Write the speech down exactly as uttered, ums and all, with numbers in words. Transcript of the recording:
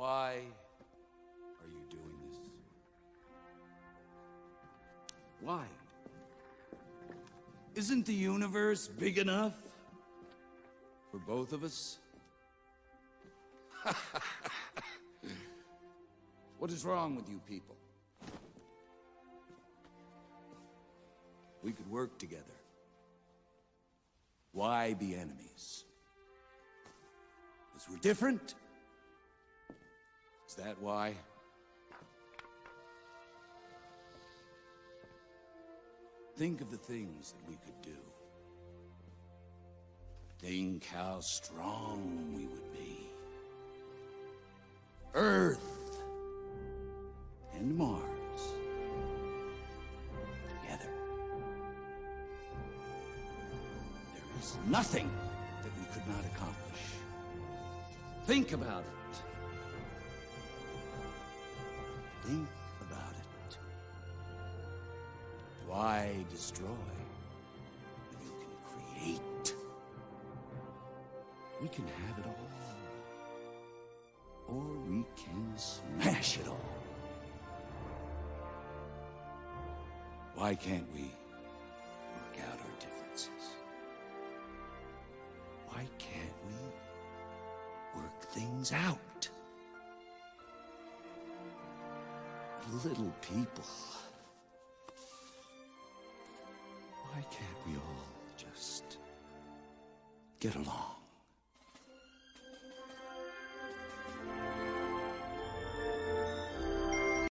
Why are you doing this? Why? Isn't the universe big enough for both of us? What is wrong with you people? We could work together. Why be enemies? Because we're different? Is that why? Think of the things that we could do. Think how strong we would be. Earth and Mars together. There is nothing that we could not accomplish. Think about it. Think about it. Why destroy when you can create? We can have it all, or we can smash it all. Why can't we work out our differences? Why can't we work things out? Little people. Why can't we all just get along?